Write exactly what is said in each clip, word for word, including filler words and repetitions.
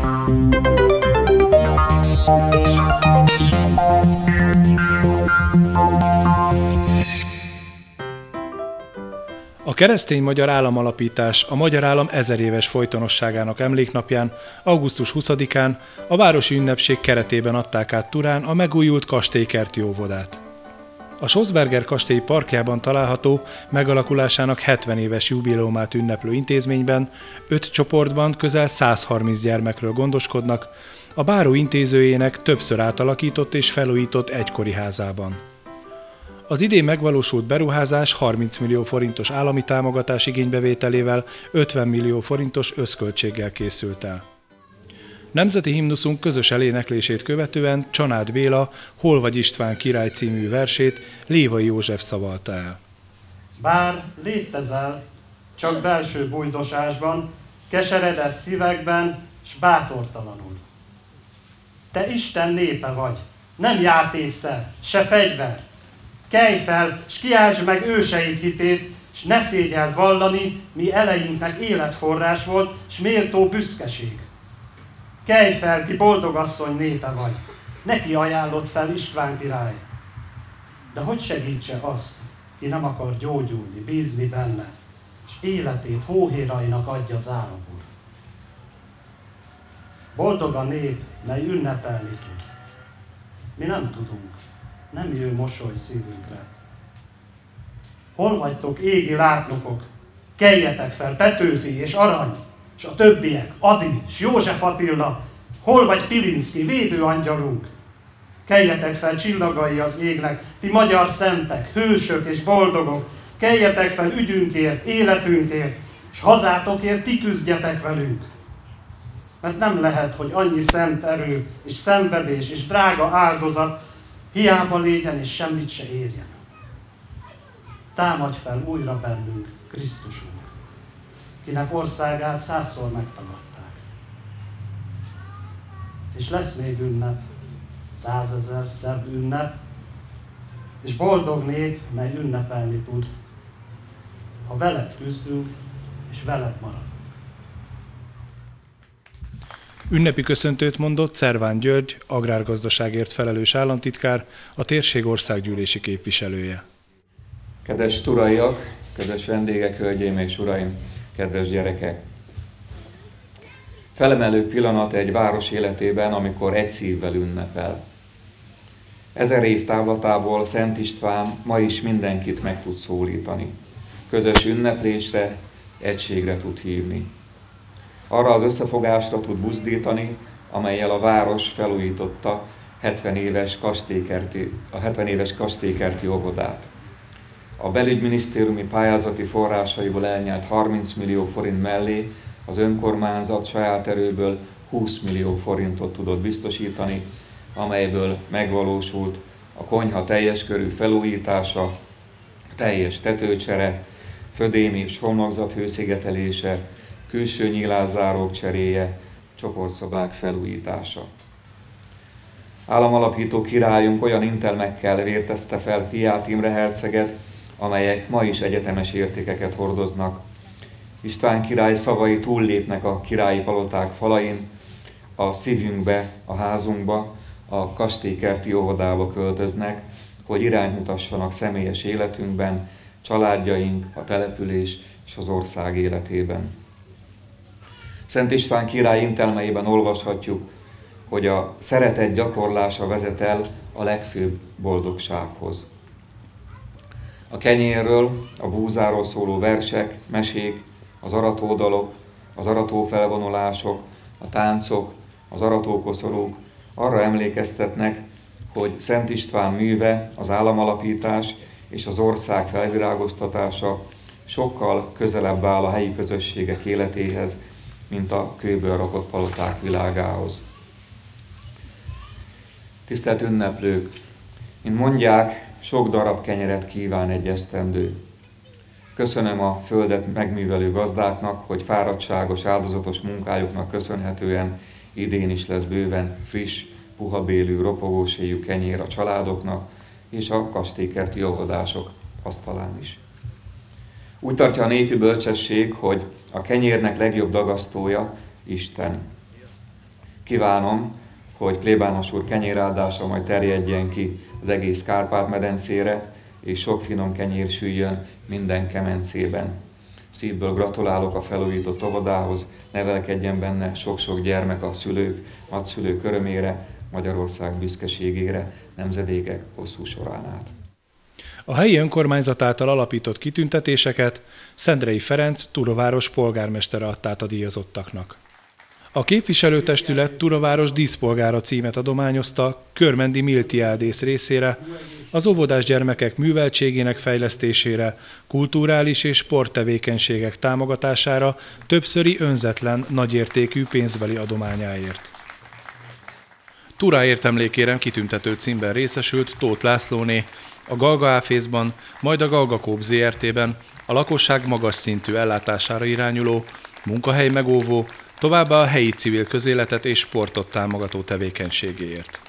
A keresztény magyar államalapítás a magyar állam ezeréves folytonosságának emléknapján, augusztus huszadikán a városi ünnepség keretében adták át Turán a megújult kastélykerti óvodát. A Schlossberger kastély parkjában található megalakulásának hetven éves jubileumát ünneplő intézményben öt csoportban közel száz harminc gyermekről gondoskodnak, a báró intézőjének többször átalakított és felújított egykori házában. Az idén megvalósult beruházás harminc millió forintos állami támogatás igénybevételével ötven millió forintos összköltséggel készült el. Nemzeti himnuszunk közös eléneklését követően Csanád Béla Hol vagy István király című versét Lévai József szavalta el. Bár létezel, csak belső bújdosásban, keseredett szívekben, s bátortalanul. Te Isten népe vagy, nem játékszer, se fegyver. Kelj fel, s kiáltsd meg őseid hitét, s ne szégyeld vallani, mi eleinknek életforrás volt, s méltó büszkeség. Kelj fel, ki boldogasszony népe vagy, neki ajánlott fel István király. De hogy segítse azt, ki nem akar gyógyulni, bízni benne, és életét hóhérainak adja zálogul. Boldog a nép, mely ünnepelni tud. Mi nem tudunk, nem jön mosoly szívünkre. Hol vagytok, égi látnokok? Keljetek fel, Petőfi és Arany, és a többiek, Adi és József Attila, hol vagy Pilinszky, védőangyalunk? Keljetek fel, csillagai az égnek, ti magyar szentek, hősök és boldogok, keljetek fel ügyünkért, életünkért, és hazátokért ti küzdjetek velünk. Mert nem lehet, hogy annyi szent erő, és szenvedés, és drága áldozat hiába légyen, és semmit se érjen. Támadj fel újra bennünk, Krisztusunk, kinek országát százszor megtagadták. És lesz még ünnep, százezer szebb ünnep, és boldog nép, mely ünnepelni tud, ha veled küzdünk, és veled marad. Ünnepi köszöntőt mondott Szerván György, agrárgazdaságért felelős államtitkár, a térség országgyűlési képviselője. Kedves turaiak, kedves vendégek, hölgyeim és uraim, kedves gyerekek! Felemelő pillanat egy város életében, amikor egy szívvel ünnepel. Ezer év távlatából Szent István ma is mindenkit meg tud szólítani. Közös ünneplésre, egységre tud hívni. Arra az összefogásra tud buzdítani, amellyel a város felújította hetven éves kastélykerti, a hetven éves kastélykerti óvodát. A belügyminisztériumi pályázati forrásaiból elnyert harminc millió forint mellé az önkormányzat saját erőből húsz millió forintot tudott biztosítani, amelyből megvalósult a konyha teljes körű felújítása, teljes tetőcsere, födémi és homlokzat hőszigetelése, külső nyílászárók cseréje, csoportszobák felújítása. Államalapító királyunk olyan intelmekkel vértezte fel fiát, Imre herceget, amelyek ma is egyetemes értékeket hordoznak. István király szavai túllépnek a királyi paloták falain, a szívünkbe, a házunkba, a kastélykerti óvodába költöznek, hogy irányt mutassanak személyes életünkben, családjaink, a település és az ország életében. Szent István király intelmeiben olvashatjuk, hogy a szeretet gyakorlása vezet el a legfőbb boldogsághoz. A kenyérről, a búzáról szóló versek, mesék, az aratódalok, az aratófelvonulások, a táncok, az aratókoszorúk arra emlékeztetnek, hogy Szent István műve, az államalapítás és az ország felvirágoztatása sokkal közelebb áll a helyi közösségek életéhez, mint a kőből rakott paloták világához. Tisztelt ünneplők! Mint mondják, sok darab kenyeret kíván egy esztendő. Köszönöm a földet megművelő gazdáknak, hogy fáradtságos, áldozatos munkájuknak köszönhetően idén is lesz bőven friss, puhabélű, ropogóséjű kenyér a családoknak és a kastélykerti óvodások asztalán is. Úgy tartja a népi bölcsesség, hogy a kenyérnek legjobb dagasztója Isten. Kívánom, hogy plébános úr kenyéráldása majd terjedjen ki az egész Kárpát-medencére, és sok finom kenyér süljön minden kemencében. Szívből gratulálok a felújított óvodához, nevelkedjen benne sok-sok gyermek a szülők, nagyszülők örömére, Magyarország büszkeségére, nemzedékek hosszú során át. A helyi önkormányzat által alapított kitüntetéseket Szendrei Ferenc Turóváros polgármestere adta át a díjazottaknak. A képviselőtestület Turóváros díszpolgára címet adományozta Körmendi Miltiádész részére, az óvodás gyermekek műveltségének fejlesztésére, kulturális és sporttevékenységek támogatására többszöri önzetlen, nagyértékű pénzbeli adományáért. Turáért emlékére kitüntető címben részesült Tóth Lászlóné, a Galga Áfészban, majd a Galga Coop zé er té-ben a lakosság magas szintű ellátására irányuló, munkahely megóvó, továbbá a helyi civil közéletet és sportot támogató tevékenységéért.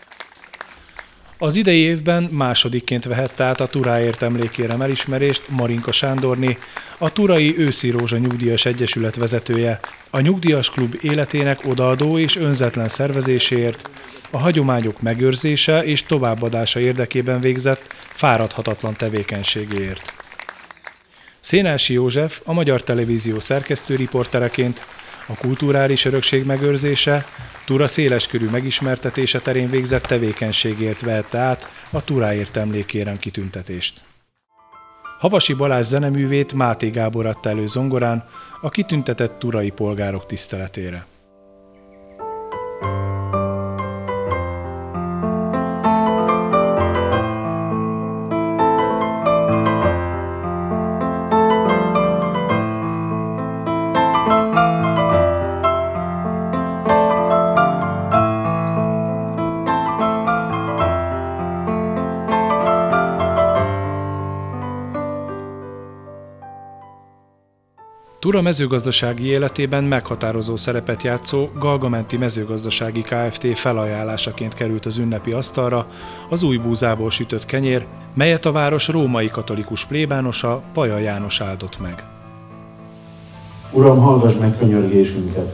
Az idei évben másodikként vehette át a Turáért emlékérem elismerést Marinka Sándorné, a Turai Őszi Rózsa Nyugdíjas Egyesület vezetője, a nyugdíjas klub életének odaadó és önzetlen szervezéséért, a hagyományok megőrzése és továbbadása érdekében végzett fáradhatatlan tevékenységéért. Szénási József a Magyar Televízió szerkesztőriportereként a kulturális örökség megőrzése, Tura széleskörű megismertetése terén végzett tevékenységért vehette át a Turáért emlékérem kitüntetést. Havasi Balázs zeneművét Máté Gábor adta elő zongorán a kitüntetett turai polgárok tiszteletére. Tura mezőgazdasági életében meghatározó szerepet játszó Galgamenti Mezőgazdasági Kft. Felajánlásaként került az ünnepi asztalra az új búzából sütött kenyér, melyet a város római katolikus plébánosa, Paja János áldott meg. Uram, hallgass meg könyörgésünket!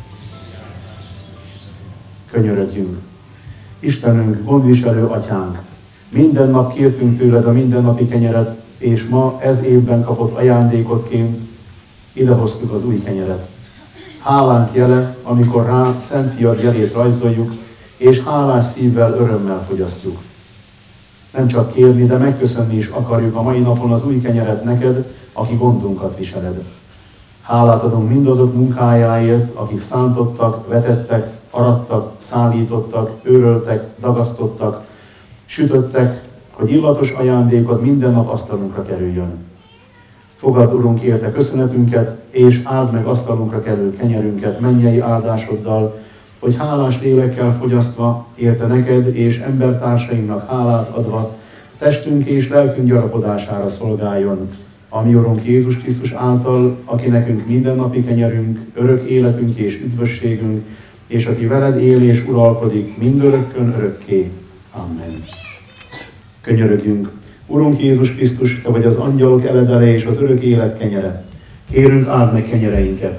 Könyörögjünk! Istenünk, gondviselő atyánk! Minden nap kértünk tőled a mindennapi kenyeret, és ma ez évben kapott ajándékotként idehoztuk az új kenyeret. Hálánk jele, amikor rá Szent Fiad jelét rajzoljuk, és hálás szívvel, örömmel fogyasztjuk. Nem csak kérni, de megköszönni is akarjuk a mai napon az új kenyeret neked, aki gondunkat viseled. Hálát adunk mindazok munkájáért, akik szántottak, vetettek, arattak, szállítottak, őröltek, dagasztottak, sütöttek, hogy illatos ajándékod minden nap asztalunkra kerüljön. Fogadd, Urunk, érte köszönetünket, és áld meg asztalunkra kerül kenyerünket mennyei áldásoddal, hogy hálás lélekkel fogyasztva, érte neked és embertársainknak hálát adva, testünk és lelkünk gyarapodására szolgáljon, a mi Urunk Jézus Krisztus által, aki nekünk mindennapi kenyerünk, örök életünk és üdvösségünk, és aki veled él és uralkodik mindörökkön örökké. Amen. Könyörögjünk! Urunk Jézus Krisztus, te vagy az angyalok eledele és az örök élet kenyere. Kérünk, áld meg kenyereinket.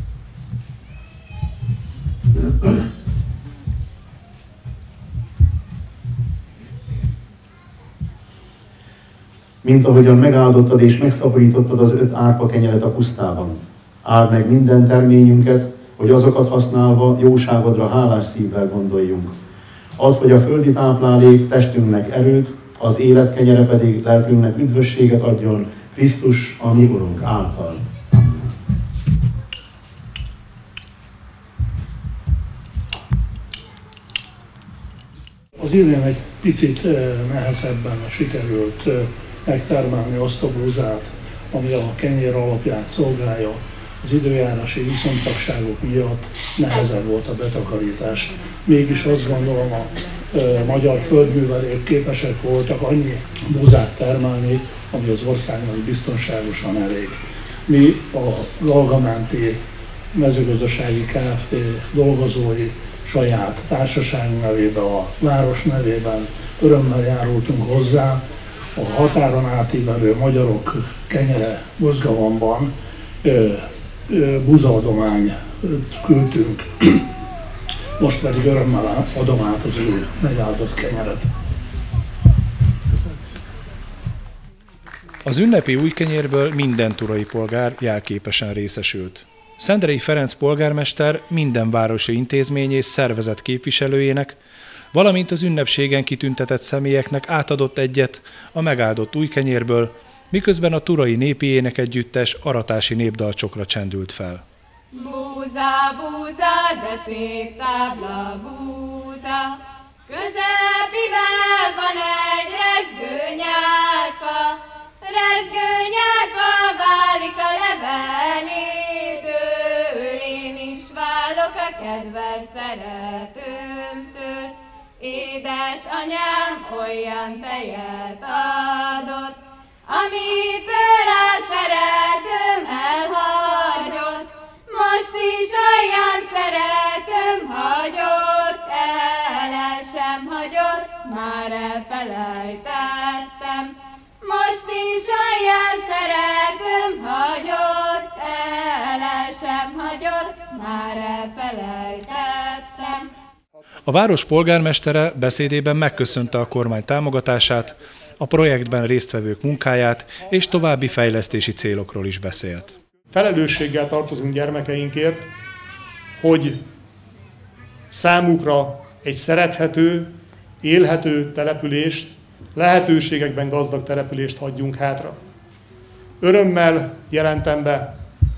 Mint ahogyan megáldottad és megszaporítottad az öt árpa kenyeret a pusztában. Áld meg minden terményünket, hogy azokat használva jóságodra hálás szívvel gondoljunk. Add, hogy a földi táplálék testünknek erőt, az élet kenyere pedig lelkünknek üdvösséget adjon Krisztus, a mi Urunk által. Az idén egy picit nehezebben sikerült megtermelni azt a búzát, ami a kenyér alapját szolgálja. Az időjárási viszontagságok miatt nehezebb volt a betakarítás. Mégis azt gondolom, a e, magyar földművelők képesek voltak annyi búzát termelni, ami az országnak biztonságosan elég. Mi a Galgamenti Mezőgazdasági Kft. Dolgozói saját társaságunk nevében, a város nevében örömmel járultunk hozzá a határon átívelő magyarok kenyere mozgalomban. E, búzaadományt küldtünk most pedig örömmel adom át az ő megáldott kenyeret. Az ünnepi új kenyérből minden turai polgár jelképesen részesült. Szendrei Ferenc polgármester minden városi intézmény és szervezet képviselőjének, valamint az ünnepségen kitüntetett személyeknek átadott egyet a megáldott új kenyérből, miközben a turai népi énekegyüttes aratási népdalcsokra csendült fel. Búza, búza, de szép tábla búza, közepivel van egy rezgő nyárfa, rezgő nyárfa válik a levelétől, én is válok a kedves szeretőmtől. Édes anyám olyan tejet adott, amitől a szeretőm elhagyott. Most is olyan szeretőm hagyott, el sem hagyott, már elfelejtettem. Most is olyan szeretőm hagyott, el sem hagyott, már elfelejtettem. A város polgármestere beszédében megköszönte a kormány támogatását, a projektben résztvevők munkáját és további fejlesztési célokról is beszélt. Felelősséggel tartozunk gyermekeinkért, hogy számukra egy szerethető, élhető települést, lehetőségekben gazdag települést hagyjunk hátra. Örömmel jelentem be,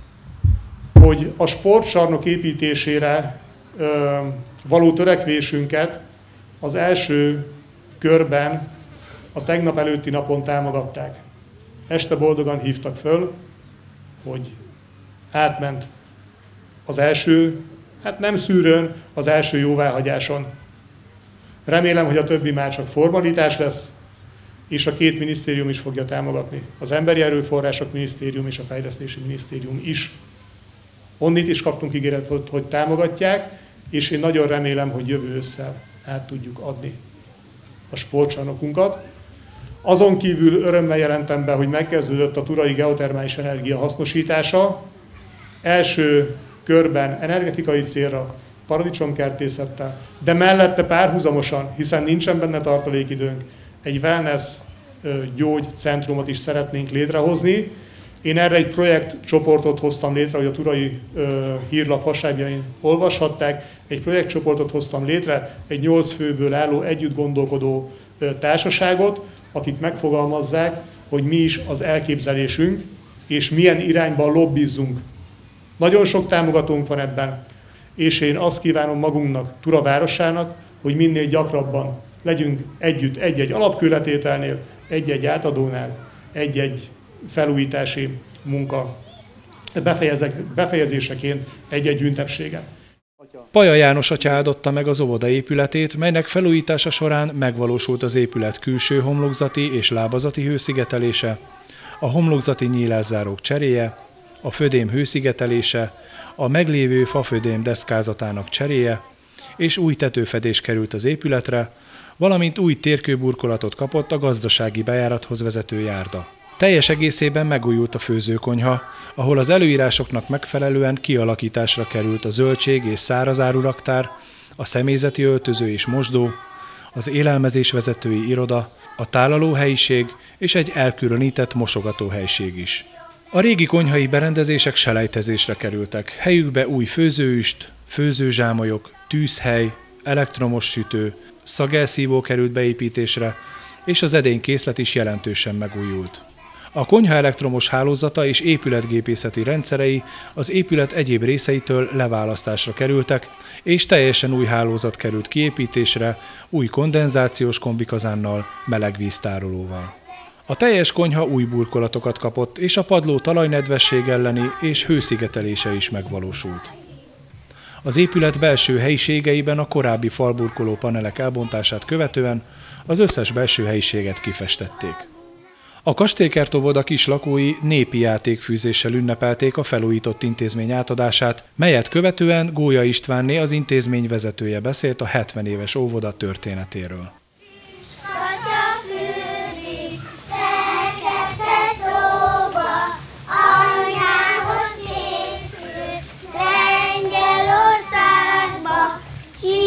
hogy a sportcsarnok építésére ö, való törekvésünket az első körben a tegnap előtti napon támogatták. Este boldogan hívtak föl, hogy átment az első, hát nem szűrőn, az első jóváhagyáson. Remélem, hogy a többi már csak formalitás lesz, és a két minisztérium is fogja támogatni. Az Emberi Erőforrások Minisztérium és a Fejlesztési Minisztérium is. Onnit is kaptunk ígéretet, hogy támogatják, és én nagyon remélem, hogy jövő ősszel át tudjuk adni a sportcsarnokunkat. Azon kívül örömmel jelentem be, hogy megkezdődött a turai geotermális energia hasznosítása. Első körben energetikai célra, paradicsomkertészettel, de mellette párhuzamosan, hiszen nincsen benne tartalékidőnk, egy wellness gyógycentrumot is szeretnénk létrehozni. Én erre egy projektcsoportot hoztam létre, hogy a turai hírlap hasábjain olvashatták. Egy projektcsoportot hoztam létre, egy nyolc főből álló együtt gondolkodó társaságot, akik megfogalmazzák, hogy mi is az elképzelésünk, és milyen irányban lobbizzunk. Nagyon sok támogatónk van ebben, és én azt kívánom magunknak, Tura városának, hogy minél gyakrabban legyünk együtt egy-egy alapkőletételnél, egy-egy átadónál, egy-egy felújítási munka befejezéseként egy-egy ünnepségen. Paja János atya áldotta meg az óvoda épületét, melynek felújítása során megvalósult az épület külső homlokzati és lábazati hőszigetelése, a homlokzati nyílászárók cseréje, a födém hőszigetelése, a meglévő fafödém deszkázatának cseréje, és új tetőfedés került az épületre, valamint új térkőburkolatot kapott a gazdasági bejárathoz vezető járda. Teljes egészében megújult a főzőkonyha, ahol az előírásoknak megfelelően kialakításra került a zöldség és szárazáruraktár, a személyzeti öltöző és mosdó, az élelmezésvezetői iroda, a tálalóhelyiség és egy elkülönített mosogatóhelység is. A régi konyhai berendezések selejtezésre kerültek, helyükbe új főzőüst, főzőzsámolyok, tűzhely, elektromos sütő, szagelszívó került beépítésre, és az edénykészlet is jelentősen megújult. A konyha elektromos hálózata és épületgépészeti rendszerei az épület egyéb részeitől leválasztásra kerültek, és teljesen új hálózat került kiépítésre, új kondenzációs kombikazánnal, melegvíztárolóval. A teljes konyha új burkolatokat kapott, és a padló talajnedvesség elleni és hőszigetelése is megvalósult. Az épület belső helyiségeiben a korábbi falburkoló panelek elbontását követően az összes belső helyiséget kifestették. A Kastélykert óvoda kis lakói népi játékfűzéssel ünnepelték a felújított intézmény átadását, melyet követően Gólya Istvánné, az intézmény vezetője beszélt a hetven éves óvoda történetéről. Lengyelországba,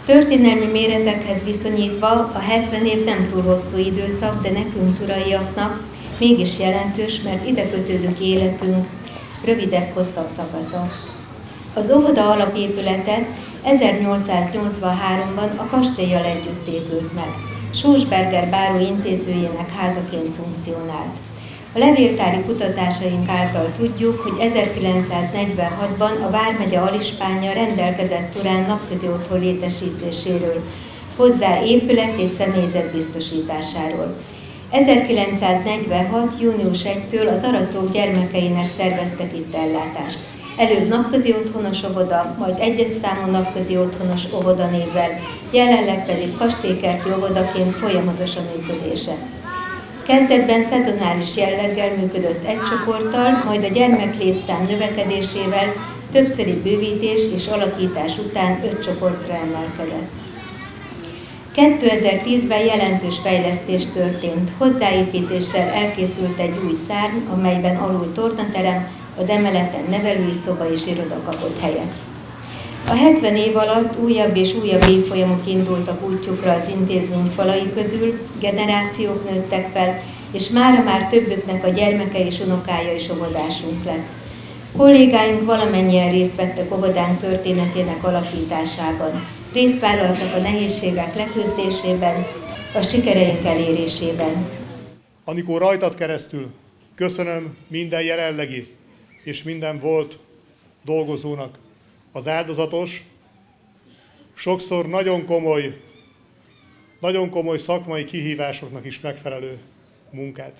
Történelmi méretekhez viszonyítva a hetven év nem túl hosszú időszak, de nekünk turaiaknak mégis jelentős, mert ide kötődik életünk rövidebb, hosszabb szakasza. Az óvoda alapépülete ezernyolcszáznyolcvanháromban a kastéllyal együtt épült meg. Sósberger báró intézőjének házaként funkcionált. A levéltári kutatásaink által tudjuk, hogy ezerkilencszáznegyvenhatban a vármegye alispánja rendelkezett Turán napközi otthon létesítéséről, hozzá épület és személyzet biztosításáról. ezerkilencszáznegyvenhat. június elsejétől az aratók gyermekeinek szerveztek itt ellátást. Előbb napközi otthonos óvoda, majd egyes számú napközi otthonos óvoda névvel, jelenleg pedig kastélykerti óvodaként folyamatos a működése. Kezdetben szezonális jelleggel működött egy csoporttal, majd a gyermeklétszám növekedésével többszöri bővítés és alakítás után öt csoportra emelkedett. kétezer-tízben jelentős fejlesztés történt. Hozzáépítéssel elkészült egy új szárny, amelyben alul tornaterem, az emeleten nevelői szoba és iroda kapott helyet. A hetven év alatt újabb és újabb évfolyamok indultak útjukra az intézmény falai közül, generációk nőttek fel, és mára már többüknek a gyermeke és unokája is óvodásunk lett. Kollégáink valamennyien részt vettek óvodánk történetének alakításában. Részt vállaltak a nehézségek leküzdésében, a sikereink elérésében. Amikor rajtad keresztül köszönöm minden jelenlegi és minden volt dolgozónak az áldozatos, sokszor nagyon komoly, nagyon komoly szakmai kihívásoknak is megfelelő munkát.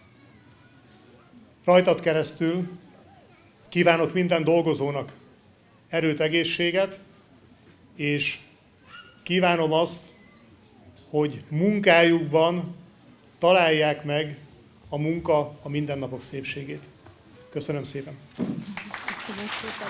Rajtad keresztül kívánok minden dolgozónak erőt, egészséget, és kívánom azt, hogy munkájukban találják meg a munka a mindennapok szépségét. Köszönöm szépen! Köszönöm szépen!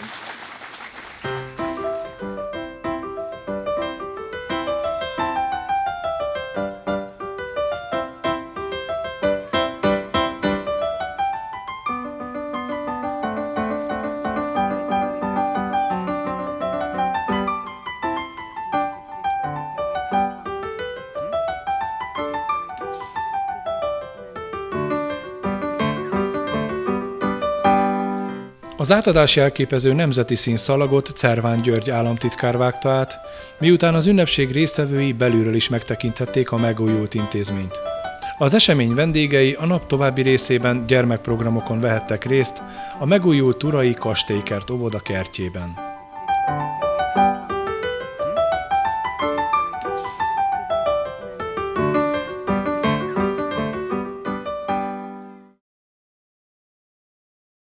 Az átadási jelképező nemzeti színszalagot Cerván György államtitkár vágta át, miután az ünnepség résztvevői belülről is megtekinthették a megújult intézményt. Az esemény vendégei a nap további részében gyermekprogramokon vehettek részt a megújult Turai Kastélykert óvoda kertjében.